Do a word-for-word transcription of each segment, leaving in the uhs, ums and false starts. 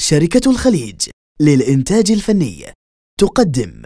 شركة الخليج للإنتاج الفني تقدم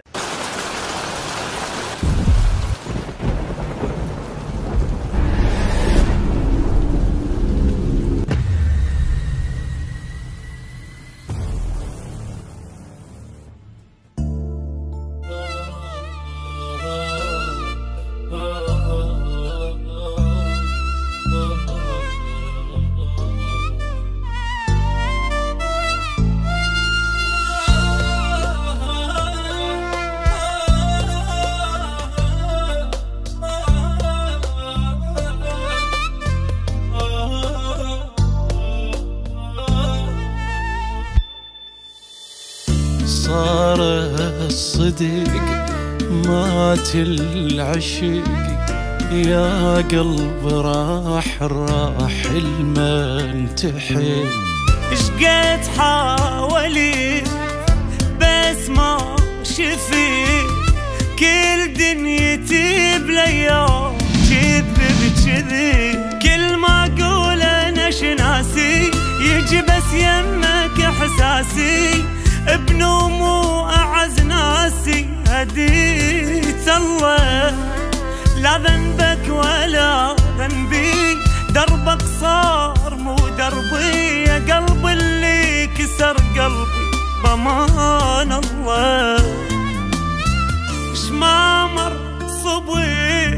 صار الصدق مات العشق، يا قلب راح راح المنتحن. اشقد حاولت بس ما شفيت، كل دنيتي بليام كذب بكذب. كل ما اقول انا شناسي يجي بس يمك احساسي، بنومو اعز ناسي هديت الله. لا ذنبك ولا ذنبي، دربك صار مو دربي، يا قلب اللي كسر قلبي بمان الله. اش ما مر صبي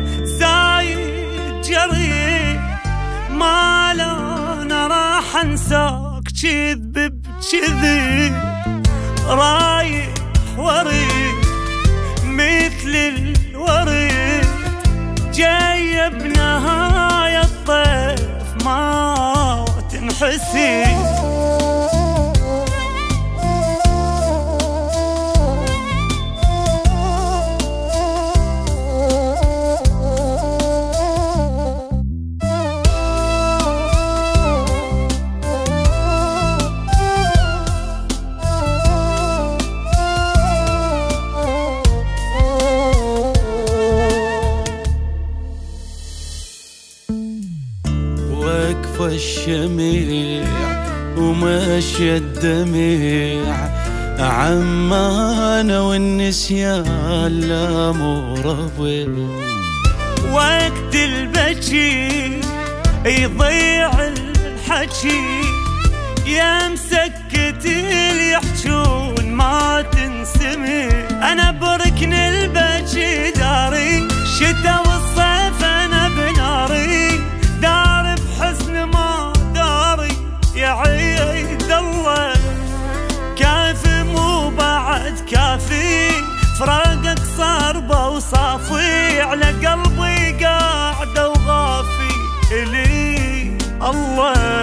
زايد جري، ما لا انا راح انساك كذب بكذب. رايح وريد مثل الوريد، جاي بنهاية الطيف ما تنحسي. وقف الشميع ومشي الدميع، عمانة والنسيان لا مو ربيع. وقت البكي يضيع الحكي، يا مسكت اللي يحجون ما تنسمي. انا بركن البكي داري، شتا والصيف انا بناري، دار بحسن ما داري يا عيد الله. كافي مو بعد كافي، فراقك صار بوصافي، على قلبي قاعدة وغافي إلي الله.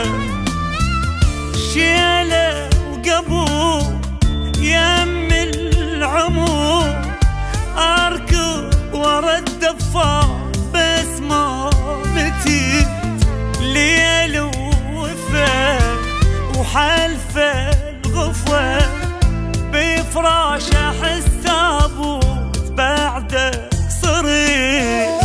شيله وقبو يم العمو، أركض ورا الدفار بس ما متيت. ليل ووفا وحلفة الغفوة، بفراش أحس تابوت بعده صريح.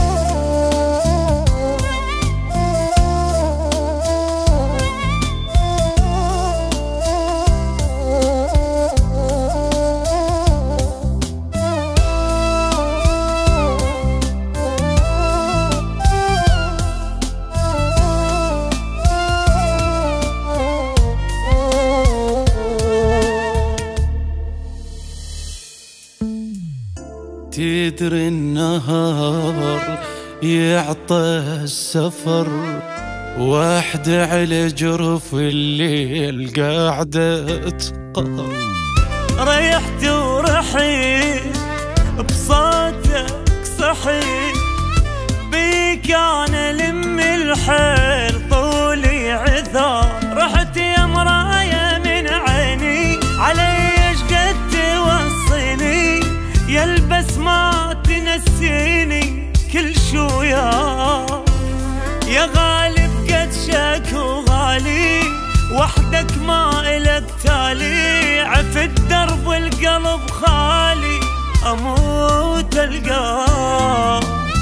تدري النهار يعطى السفر، وحدة على جرف الليل قاعدة تقهر. ريحت ورحيت بصوتك صحيت، بيك انا الم الحيل طولي عذار. رحت يا مرايا من عيني، علي قد توصيني، يلبس ما تنسيني كل شوية. يا غالب قد شك وغالي، وحدك ما إلك تالي. عفت درب القلب خالي، أموت القاه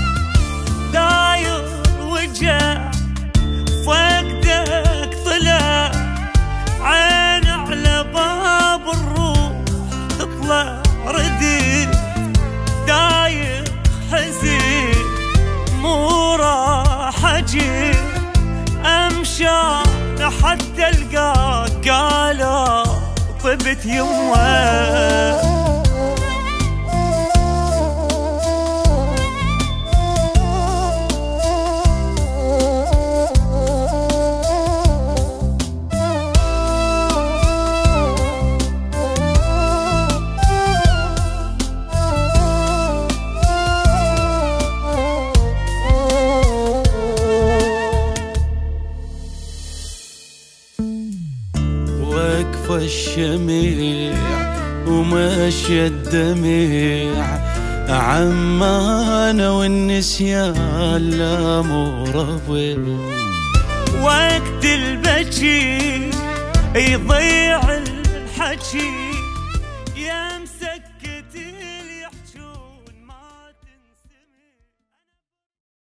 داير وجع، فقدك طلع عين على بيت يمه. واقفة الشميع وماشية الدميع، عمانة والنسيان لا مو ربيع. وقت البكي يضيع الحكي